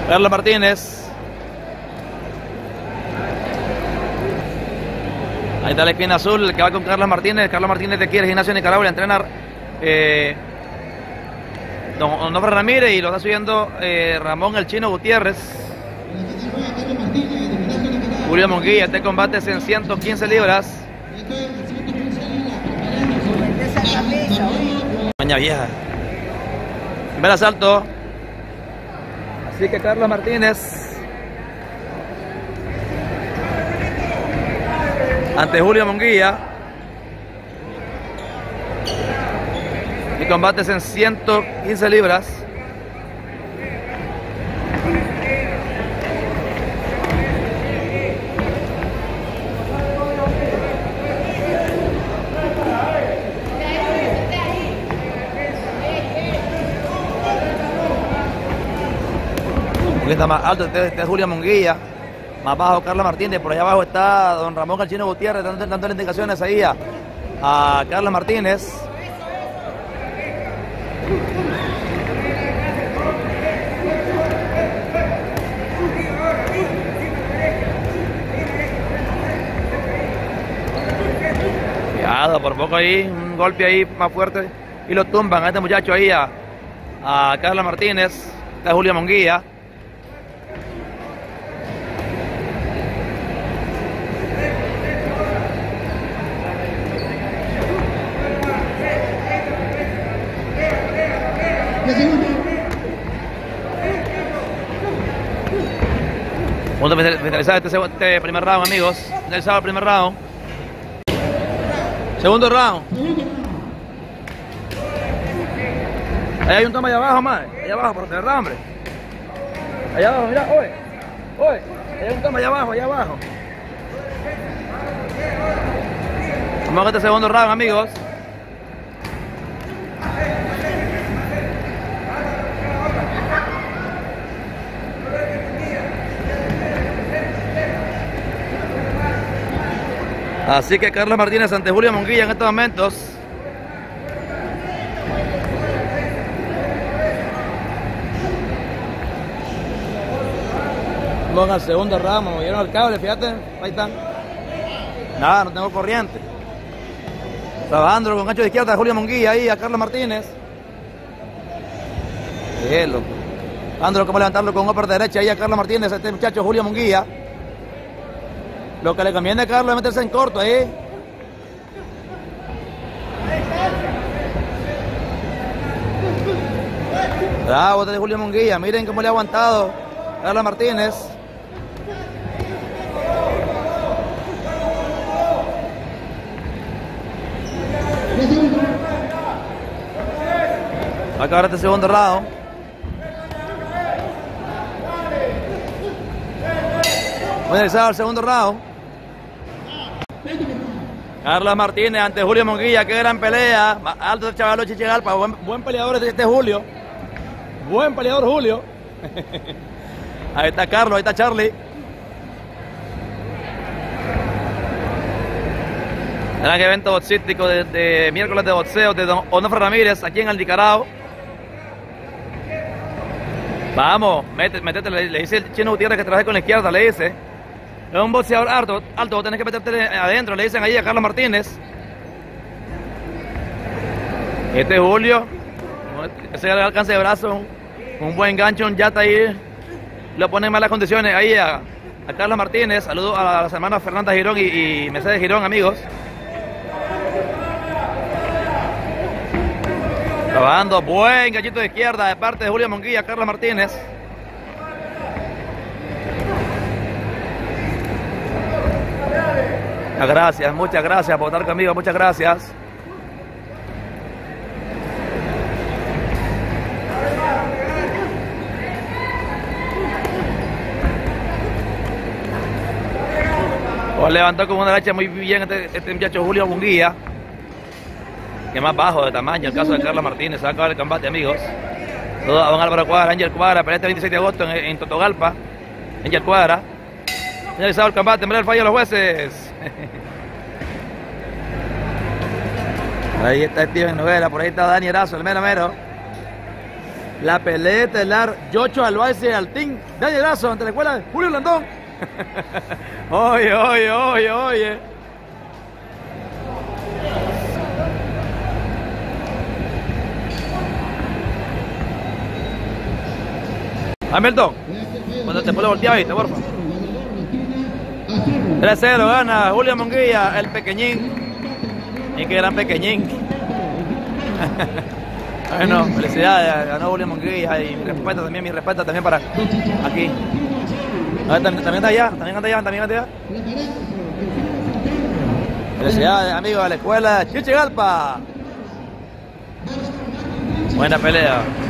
Carlos Martínez. Ahí está la esquina azul, el que va con Carlos Martínez. Carlos Martínez de aquí, el Gimnasio Nicaragua, le entrena don Onofre Ramírez y lo está subiendo Ramón el Chino Gutiérrez. Julio Munguía, este combate es en 115 libras. Maña vieja. Primer asalto. Así que Carlos Martínez ante Julio Munguía. Y combates en 115 libras. Un poquito más alto, este es Julio Munguía. Más bajo Carlos Martínez, por allá abajo está don Ramón el Chino Gutiérrez dando indicaciones ahí a Carlos Martínez. Cuidado, por poco ahí, un golpe ahí más fuerte y lo tumban a este muchacho ahí a Carlos Martínez. Está Julio Munguía. Vamos a finalizar este primer round, amigos. Finalizado el primer round. Segundo round. Ahí hay un toma allá abajo, más. Allá abajo, por tener hambre. Allá abajo, mira, oye. Oye, hay un toma allá abajo, allá abajo. Vamos a este segundo round, amigos. Así que Carlos Martínez ante Julio Munguía en estos momentos. Vamos al segundo round, me movieron el cable, fíjate, ahí están. Nada, no tengo corriente. Trabajando con gancho de izquierda a Julio Munguía ahí a Carlos Martínez. Qué loco. Andro, cómo levantarlo con upper derecha ahí a Carlos Martínez, a este muchacho Julio Munguía. Lo que le conviene a Carlos es meterse en corto ahí. Bravo de Julio Munguía, miren cómo le ha aguantado Carlos Martínez. Va a acabar este segundo round. Finalizado el segundo round. Carlos Martínez ante Julio Munguía, qué gran pelea. Alto el chavalo Chichigalpa, buen peleador este Julio. Buen peleador Julio. Ahí está Carlos, ahí está Charlie. Gran evento boxístico de miércoles de boxeo de don Onofre Ramírez aquí en el Nicaragua. Vamos, métete, le dice el Chino Gutiérrez que trabaje con la izquierda, le dice. Es un boxeador alto, vos tenés que meterte adentro, le dicen ahí a Carlos Martínez. Este Julio, ese alcance de brazo, un buen gancho, un yata ahí, lo pone en malas condiciones ahí a Carlos Martínez. Saludos a las hermanas Fernanda Girón y Mercedes Girón, amigos. Trabajando, buen ganchito de izquierda de parte de Julio Munguía, Carlos Martínez. Gracias, muchas gracias por estar conmigo, muchas gracias. Pues levantó con una derecha muy bien este muchacho Julio Munguía, que más bajo de tamaño, el caso de Carlos Martínez. Se va a acabar el combate, amigos. Todo a don Álvaro Cuadra, Ángel Cuadra, para este 26 de agosto en Totogalpa. Ángel Cuadra. Finalizado el combate, en breve el fallo de los jueces. Ahí está Steven Noguera, por ahí está Dani Erazo, el mero mero. La pelea estelar, Yocho Albaise Altín, Daniel Lazo ante la escuela de Julio Blandón. Oye, oye, oye, oye. Hamilton, cuando te puedo voltear, ¿viste, porfa? 3-0 gana Julio Munguía, el pequeñín. Y qué gran pequeñín. Bueno, felicidades, ganó Julio Munguía y mi respeto también para aquí. También está allá, también está allá. Felicidades, amigos de la escuela Chichigalpa. Buena pelea.